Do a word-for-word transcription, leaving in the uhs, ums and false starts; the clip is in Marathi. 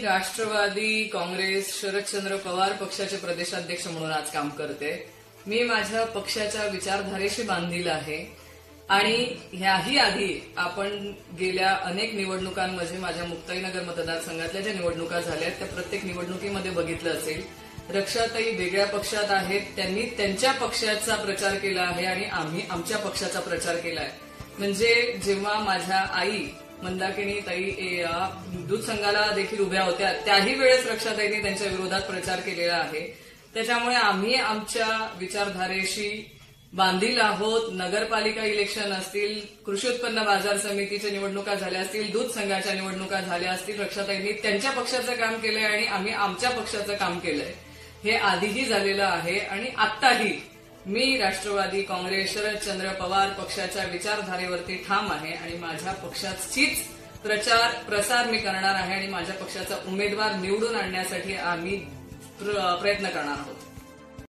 राष्ट्रवादी काँग्रेस शरदचंद्र पवार पक्षाचे प्रदेशाध्यक्ष म्हणून आज काम करते। मी माझ्या पक्षाच्या विचारधारेशी बांधील आहे आणि ह्याही आधी आपण गेल्या अनेक निवडणुकांमध्ये माझ्या मुक्ताईनगर मतदारसंघातल्या ज्या निवडणुका झाल्या त्या प्रत्येक निवडणुकीमध्ये बघितलं असेल, रक्षाताई वेगळ्या पक्षात आहेत, त्यांनी त्यांच्या पक्षाचा प्रचार केला आहे आणि आम्ही आमच्या पक्षाचा प्रचार केला आहे। म्हणजे जेव्हा माझ्या आई मंदाकिनी ताई दूध संघाला देखील उभ्या होत्या त्याही वेळेस रक्षाताईंनी त्यांच्या विरोधात प्रचार केलेला आहे। त्याच्यामुळे आम्ही आमच्या विचारधारेशी बांधील आहोत। नगरपालिका इलेक्शन असतील, कृषी उत्पन्न बाजार समितीच्या निवडणुका झाल्या असतील, दूध संघाच्या निवडणुका झाल्या असतील, रक्षाताईंनी त्यांच्या पक्षाचं काम केलंय आणि आम्ही आमच्या पक्षाचं काम केलंय। हे आधीही झालेलं आहे आणि आत्ताही मी राष्ट्रवादी काँग्रेस शरदचंद्र पवार पक्षाच्या विचारधारेवरती ठाम आहे आणि माझ्या पक्षाचीच प्रचार प्रसार मी करणार आहे आणि माझ्या पक्षाचा उमेदवार निवडून आणण्यासाठी आम्ही प्रयत्न करणार आहोत।